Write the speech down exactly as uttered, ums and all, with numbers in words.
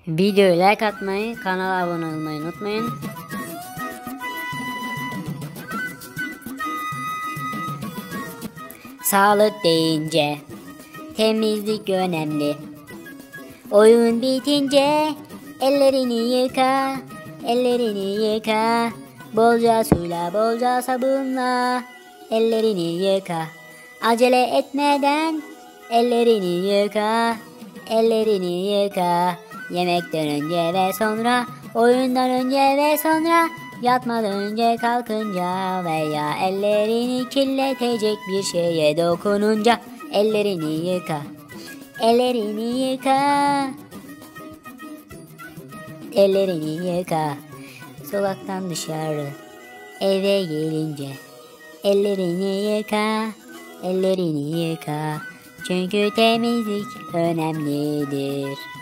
Videoyu like atmayı, kanala abone olmayı unutmayın. Sağlık deyince temizlik önemli. Oyun bitince ellerini yıka, ellerini yıka. Bolca suyla, bolca sabunla ellerini yıka. Acele etmeden ellerini yıka, ellerini yıka. Yemekten önce ve sonra, oyundan önce ve sonra, yatmadan önce kalkınca veya ellerini kirletecek bir şeye dokununca ellerini yıka, ellerini yıka, ellerini yıka. Sokaktan dışarı eve gelince ellerini yıka, ellerini yıka. Çünkü temizlik önemlidir.